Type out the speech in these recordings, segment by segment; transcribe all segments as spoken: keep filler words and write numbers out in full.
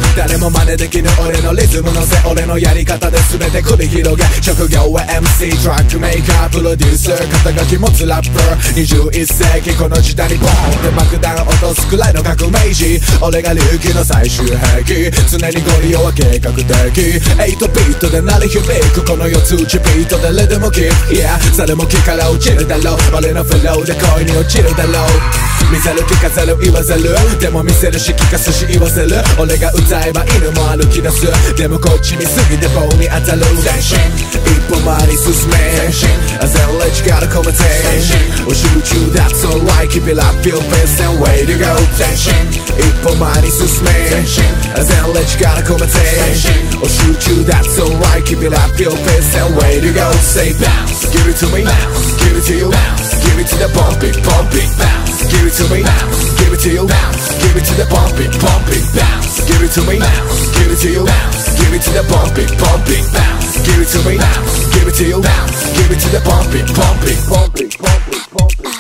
誰も真似できぬ俺のリズムのせ俺のやり方で全て繰り広げ職業は エムシー トラックメーカープロデューサー肩書き持つラッパーにじゅういっ世紀この時代にボーンって爆弾落とすくらいの革命児俺が隆起の最終兵器常にゴリオは計画的エイトビートで鳴り響くこの四つ打ちビートでレデムキー Yeah それも木から落ちるだろう俺のフローで恋に落ちるだろう見せる聞かせる言わせるでも見せるし聞かすし言わせる俺が歌えば犬も歩き出すでもこっち見すぎて棒に当たる一歩前に進め全霊力込めてお集中 That's alright keep it up feel best and way to go 一歩前に進め全霊力込めてお集中 That's alright keep it up feel best and way to go Say bounce give it to me give it to you give it to the bump it bump it bounce give it to me give it to you give it to the bump it bump it bounce give it to me give it to you give it to the bump it bump it bounce give it to me give it to you give it to the bump it bump it bump it bump it bump it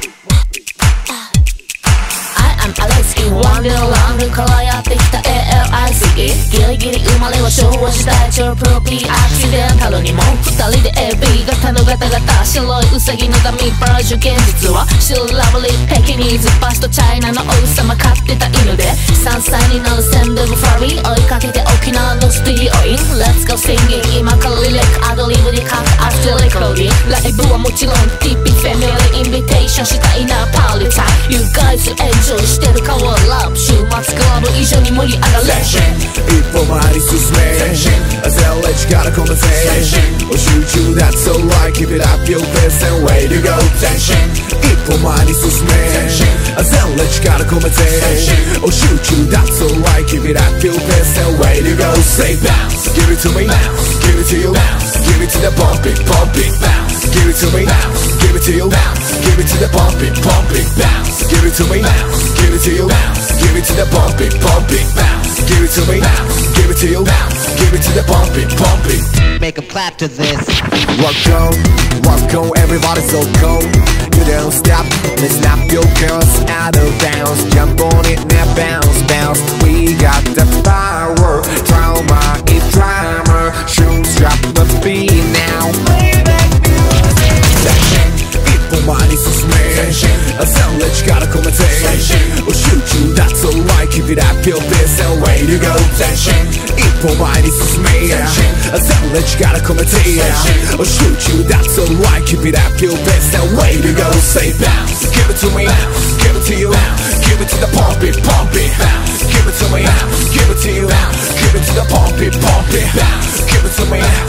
Alexi ワンビルラングからやってきた エーエルアイシー ギリギリ生まれは昭和時代超プロピーアクシデンタルにも二人で エービー 型のガタガタ白いウサギのダミーバージョン現実は白ラブリーペキニーズバスとチャイナの王様飼ってた犬でさんさいになるセンドブファリー追いかけて沖縄のスティオイン Let's go singing 今からリレックアドリブで書くアフターレコーディングライブはもちろん ティーピー ファミリーインビテーションしたいなパーリータイ You guys enjoy してるかはラブ週末クラブ以上に盛り上がれ一歩前に進め全霊力込めてお集中 That's alright keep it up feel best and way to go 一歩前に進め全霊力込めてお集中 That's alright keep it up feel best and way to go Say bounce give it to me give it to you give it to the bump it bump it bounce give it to me give it to you give it to the bump it bump it bounce give it to me give it to you give it to the bump it bump it bounce give it to me give it to you give it to the bump it bump it make a clap to this Walk on walk on everybody so cold you don't stop let's snap your girls out of bounds jump on it now bounce bounce we got the power trauma is drama shoes drop the beat now play that music 一歩前に進め全霊力込めてお集中 That's alright keep it up feel best and way to go 一歩前に進め全霊力込めてお集中 That's alright keep it up feel best and way to go Say bounce give it to me give it to you give it to the pump it pump it give it to me give it to you give it to the pump it pump it give it to me